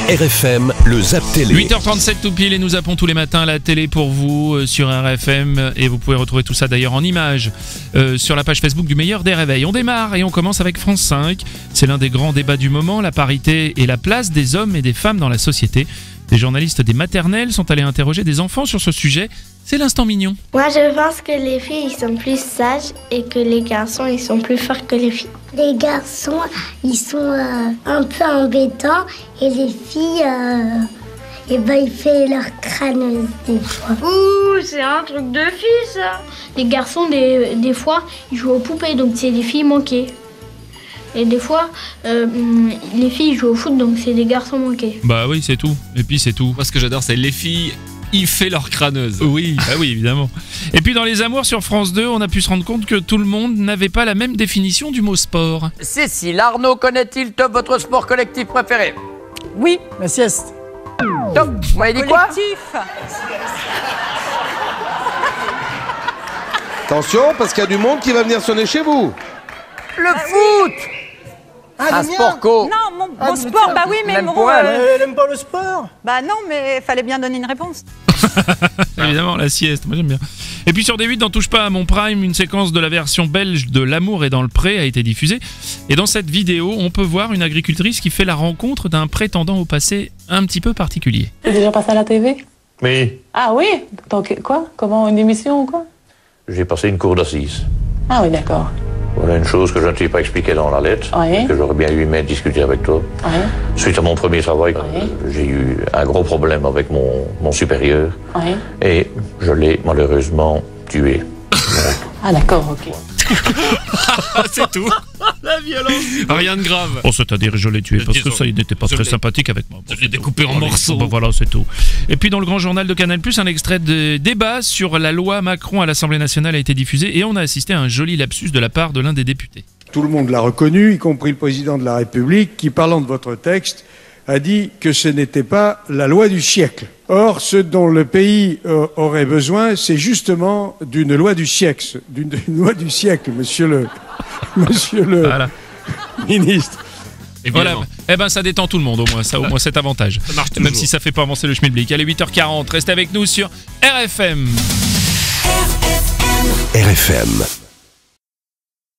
RFM, le Zap Télé. 8h37 tout pile et nous appelons tous les matins la télé pour vous sur RFM et vous pouvez retrouver tout ça d'ailleurs en images sur la page Facebook du meilleur des réveils. On démarre et on commence avec France 5. C'est l'un des grands débats du moment, la parité et la place des hommes et des femmes dans la société. Des journalistes des maternelles sont allés interroger des enfants sur ce sujet. C'est l'instant mignon. Moi, je pense que les filles, ils sont plus sages et que les garçons, ils sont plus forts que les filles. Les garçons, ils sont un peu embêtants et les filles, ils font leur crâne des fois. Ouh, c'est un truc de filles, ça. Les garçons, des fois, ils jouent aux poupées, donc c'est des filles manquées. Et des fois, les filles jouent au foot, donc c'est des garçons manqués. Bah oui, c'est tout. Et puis c'est tout. Moi, ce que j'adore, c'est les filles, ils font leur crâneuse. Oui, bah oui, évidemment. Et puis dans Les Amours sur France 2, on a pu se rendre compte que tout le monde n'avait pas la même définition du mot sport. Cécile, Arnaud connaît-il top votre sport collectif préféré? Oui, la sieste. Top, vous m'avez dit quoi? Attention, parce qu'il y a du monde qui va venir sonner chez vous. Le foot. Un sport co. Non, mon sport, bah oui, mais Même mon... pour elle. Elle aime pas le sport. Bah non, mais il fallait bien donner une réponse. Évidemment, la sieste, moi j'aime bien. Et puis sur D8, dans Touche pas à mon prime, une séquence de la version belge de L'amour est dans le pré a été diffusée. Et dans cette vidéo, on peut voir une agricultrice qui fait la rencontre d'un prétendant au passé un petit peu particulier. C'est déjà passé à la TV? Oui, Ah oui? Donc quoi? Comment, une émission ou quoi? j'ai passé une cour d'assises. Ah oui, d'accord. Voilà une chose que je ne t'ai pas expliquée dans la lettre, Oui. que j'aurais bien aimé discuter avec toi. Oui. Suite à mon premier travail, Oui. j'ai eu un gros problème avec mon supérieur Oui. et je l'ai malheureusement tué. Ah d'accord, ok. C'est tout. La violence. Rien de grave. Oh, c'est-à-dire je l'ai tué parce que Disons, ça, il n'était pas je très l'ai- sympathique avec moi. Je l'ai découpé en morceaux. Bon, voilà, c'est tout. Et puis dans le grand journal de Canal+, un extrait de débat sur la loi Macron à l'Assemblée nationale a été diffusé et on a assisté à un joli lapsus de la part de l'un des députés. Tout le monde l'a reconnu, y compris le président de la République, qui, parlant de votre texte, a dit que ce n'était pas la loi du siècle. Or, ce dont le pays aurait besoin, c'est justement d'une loi du siècle, d'une loi du siècle, monsieur le Voilà. ministre. Voilà. Évidemment. Eh ben ça détend tout le monde au moins, ça au moins cet avantage. Ça marche Même toujours. si ça fait pas avancer le schmilblick. Allez 8h40, restez avec nous sur RFM. RFM.